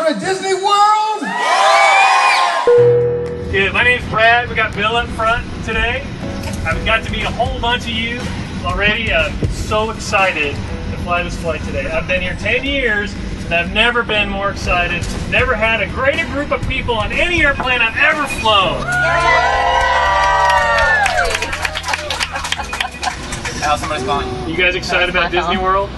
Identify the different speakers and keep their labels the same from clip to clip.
Speaker 1: to Disney World?
Speaker 2: Good. My name's Brad. We got Bill up front today. I've got to meet a whole bunch of you already. I'm so excited to fly this flight today. I've been here 10 years and I've never been more excited. Never had a greater group of people on any airplane I've ever flown.
Speaker 3: Now somebody's calling.
Speaker 2: You guys excited about Disney World?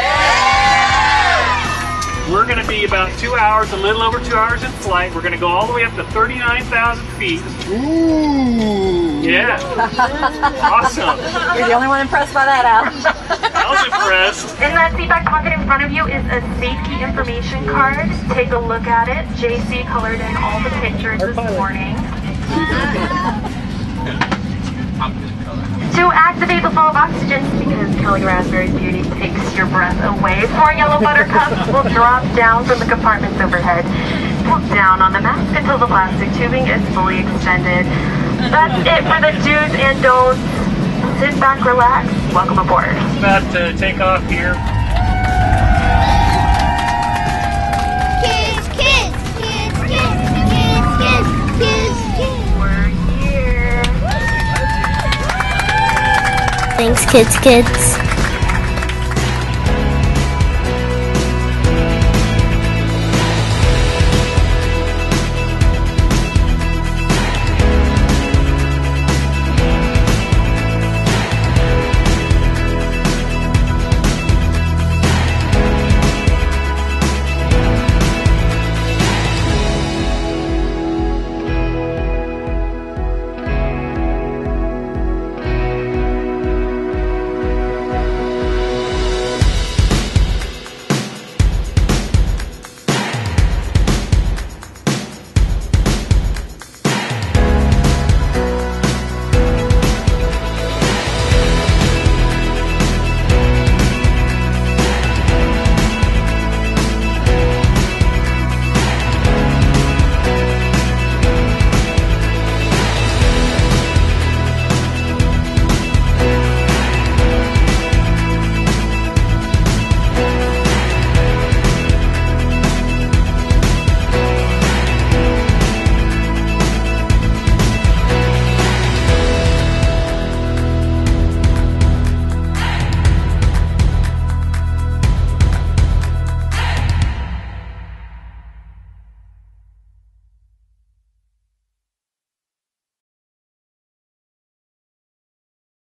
Speaker 2: We're going to be about 2 hours, a little over 2 hours in flight. We're going to go all the way up to 39,000 feet.
Speaker 1: Ooh.
Speaker 2: Yeah. Awesome.
Speaker 4: You're the only one impressed by that, Al.
Speaker 2: I was impressed.
Speaker 5: In that seatback pocket in front of you is a safety information card. Take a look at it. JC colored in all the pictures this morning. To activate the flow of oxygen, because Kelly Raspberry Beauty takes your breath away, 4 yellow buttercups will drop down from the compartments overhead. Pull down on the mask until the plastic tubing is fully extended. That's it for the do's and don'ts. Sit back, relax. Welcome aboard.
Speaker 2: About to take off here.
Speaker 6: Kids, kids, kids, kids, kids, kids, kids, kids.
Speaker 5: We're here.
Speaker 6: Thanks, kids, kids.